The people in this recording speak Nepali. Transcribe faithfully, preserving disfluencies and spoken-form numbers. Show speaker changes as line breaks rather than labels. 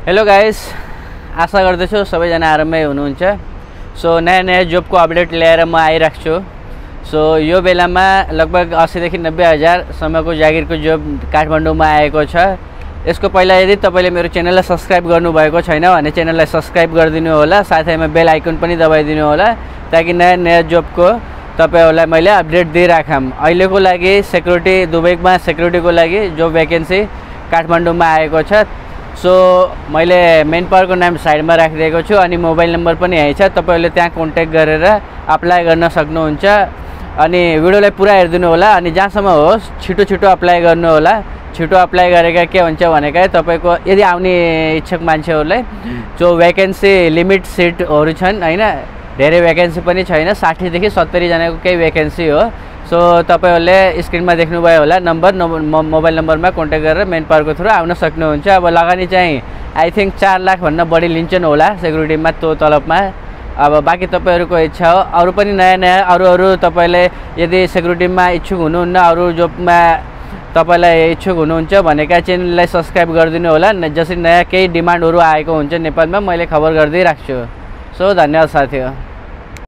हेलो गाइस, आशा गर्दछु सबैजना आरामै हुनुहुन्छ। सो नयाँ नयाँ जबको अपडेट ल्याएर म आइरहेको छु। सो यो बेलामा लगभग अस्सी देखि नब्बे हजारसम्मको जागिरको जब काठमाडौँमा आएको छ। यसको पहिला यदि तपाईँले मेरो च्यानललाई सब्सक्राइब गर्नुभएको छैन भने च्यानललाई सब्सक्राइब गरिदिनु होला, साथैमा बेल आइकन पनि दबाइदिनु होला ताकि नयाँ नयाँ जबको तपाईहरुलाई मैले अपडेट दिइराखम। अहिलेको लागि सेक्युरिटी दुबईमा सेक्युरिटीको लागि जब भ्याकेन्सी काठमाडौँमा आएको छ। सो मैले मेन पावरको नाम साइडमा राखिदिएको छु अनि मोबाइल नम्बर पनि यही छ, तपाईहरुले त्यहाँ कन्ट्याक्ट गरेर अप्लाई गर्न सक्नुहुन्छ। अनि भिडियोलाई पुरा हेरिदिनु होला अनि जहाँसम्म होस् छिटो छिटो अप्लाई गर्नु होला। छिटो अप्लाई गरेका के हुन्छ भनेका तपाईको यदि आउने इच्छुक मान्छेहरुलाई जो भ्याकेन्सी लिमिट सिटहरु छन् हैन, धेरै भ्याकेन्सी पनि छैन, साठी देखि सत्तरी जनाको केही भ्याकेन्सी हो। सो तपाईहरुले स्क्रिनमा देख्नुभयो होला नम्बर, मोबाइल नम्बरमा कन्ट्याक्ट गरेर मेन पावरको थ्रु आउन सक्नुहुन्छ। अब लगानी चाहिँ आई थिंक चार लाख भन्दा बढी लिन्छन् होला सेक्युरिटीमा त्यो तलबमा। अब बाँकी तपाईहरुको इच्छा हो। अरु पनि नयाँ नयाँ अरु अरु तपाईले यदि सेक्युरिटीमा इच्छुक हुनुहुन्न, अरु जबमा तपाईलाई इच्छुक हुनुहुन्छ भनेका च्यानललाई सब्स्क्राइब गरिदिनु होला। जसरी नयाँ केही डिमान्डहरु आएको हुन्छ नेपालमा मैले खबर गर्दै राख्छु। सो धन्यवाद साथीहरु।